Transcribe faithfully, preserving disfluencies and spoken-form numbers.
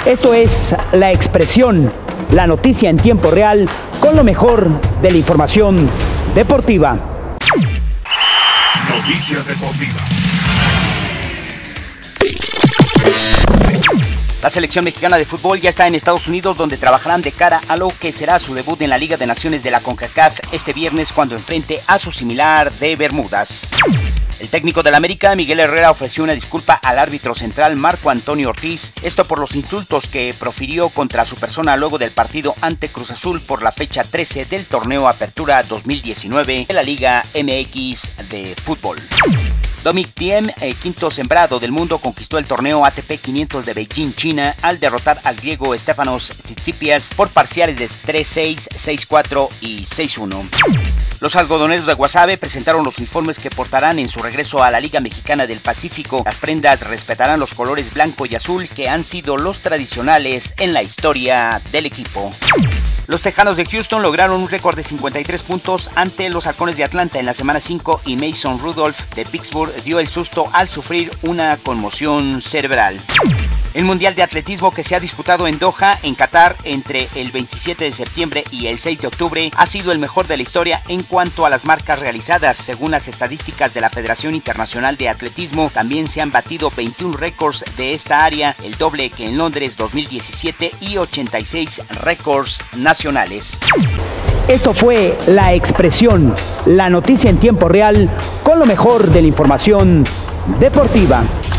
Esto es La Expresión, la noticia en tiempo real con lo mejor de la información deportiva. Noticias deportivas. La selección mexicana de fútbol ya está en Estados Unidos, donde trabajarán de cara a lo que será su debut en la Liga de Naciones de la CONCACAF este viernes, cuando enfrente a su similar de Bermudas. El técnico del América, Miguel Herrera, ofreció una disculpa al árbitro central Marco Antonio Ortiz, esto por los insultos que profirió contra su persona luego del partido ante Cruz Azul por la fecha trece del torneo Apertura dos mil diecinueve de la Liga M X de fútbol. Dominic Thiem, eh, quinto sembrado del mundo, conquistó el torneo A T P quinientos de Beijing, China, al derrotar al griego Stefanos Tsitsipas por parciales de tres seis, seis cuatro y seis uno. Los algodoneros de Guasave presentaron los uniformes que portarán en su regreso a la Liga Mexicana del Pacífico. Las prendas respetarán los colores blanco y azul que han sido los tradicionales en la historia del equipo. Los Tejanos de Houston lograron un récord de cincuenta y tres puntos ante los Halcones de Atlanta en la semana cinco y Mason Rudolph de Pittsburgh dio el susto al sufrir una conmoción cerebral. El Mundial de Atletismo, que se ha disputado en Doha, en Qatar, entre el veintisiete de septiembre y el seis de octubre, ha sido el mejor de la historia en cuanto a las marcas realizadas. Según las estadísticas de la Federación Internacional de Atletismo, también se han batido veintiún récords de esta área, el doble que en Londres dos mil diecisiete, y ochenta y seis récords nacionales. Esto fue La Expresión, la noticia en tiempo real con lo mejor de la información deportiva.